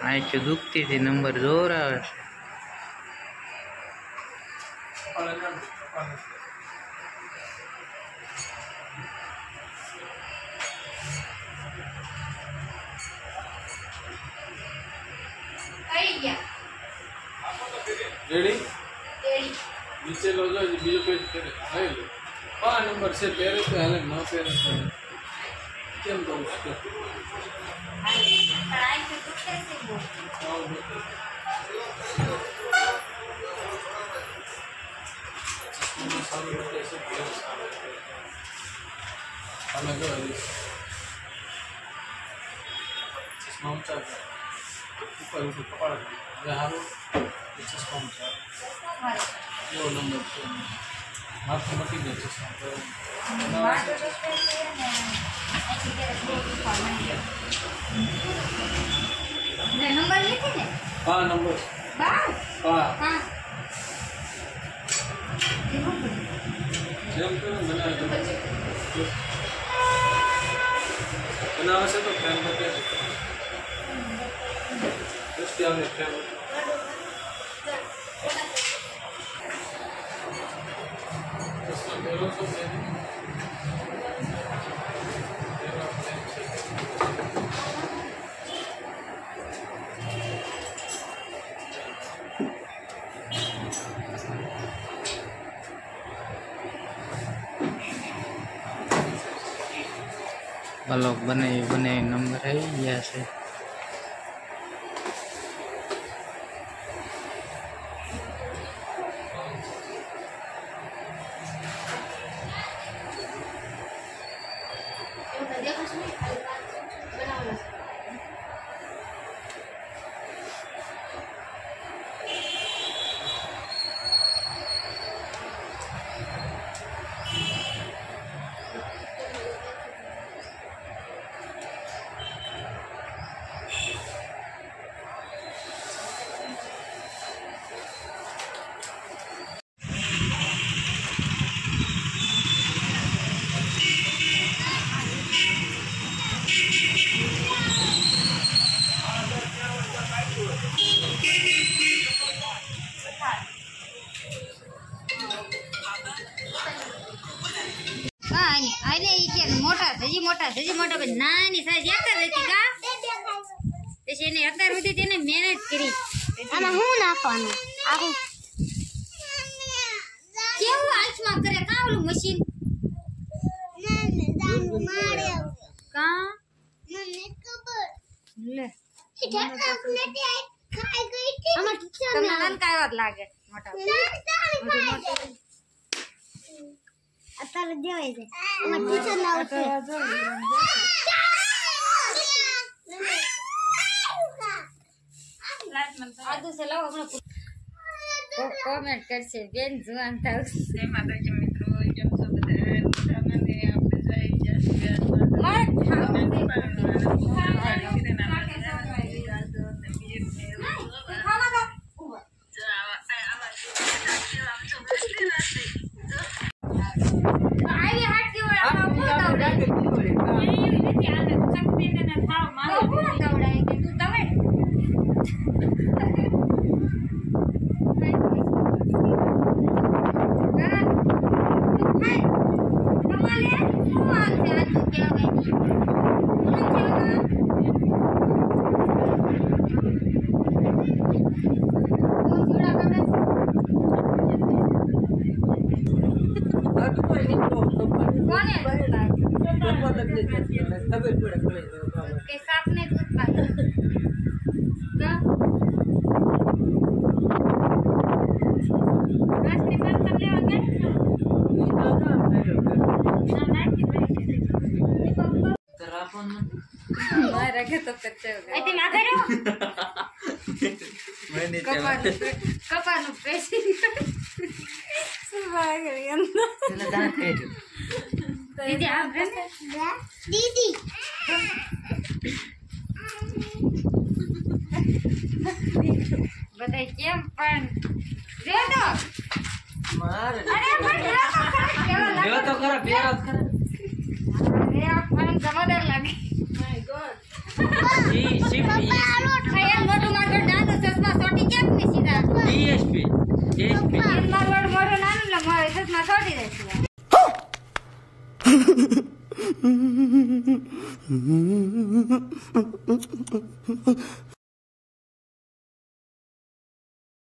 आँख दुखती थी नंबर जोर आवे रेडी नीचे लो जो बीजो पेज करे हाय लो 5 नंबर से पेरे तो हाले न पेरे तो केम करू उसको पढ़ाई से तो कैसे बोल हमें जो है चश्मा ऊंचा ऊपर ऊपर कपड़ा यहाँ चश्मा ऊंचा वो नंबर से हाथ में मटी दे चश्मा तो नंबर लिखे थे हाँ नंबर बात हाँ हाँ जेम तो बनावे से तो फ्रेम बते उसके आगे फ्रेम ब्लॉग बने नंबर है यहाँ से मोटा नानी साइज यात्रा रहती का तेने ने यात्रा रहती तेने मेहनत करी आना हूं नाखવાનું આવું કેવું હાથમાં કરે કા ઓલું મશીન નાને દાન મારે કા મને ખબર લે ઠાકર પ્લેટ આઈ ખાઈ ગઈ હતી અમાર તમને નાન કાયවත් લાગે મોટા અત્યારે દેવાય છે અમાર ટીચર ના આવશે आदू से लाओ हमने कमेंट कर से बेन जुआन था से माता जी मित्रों जब सब ने आपने जाई जैसे के साथ ने दूध पाया क्या रास्ते पर चले आगे ना तरापन मैं रखे तो कच्चे हो गए ऐसे ना करो मैं नीचे कपान पैसे सुबह गई अंदर चला दांत काट दीदी आप दीदी बताइए क्या पण रे तो मार अरे पण रे तो करा बेरात करा अरे आप पण जमादार लगे माय गॉड પપ્પા આ લોટ ખાય મોટું મારું નાનું ચશ્મા ચોટી ક્યાંક ને સીધા ડીએસપી ડીએસપી મારું મોટું નાનું એટલે મારે ચશ્મા ચોટી જાય છે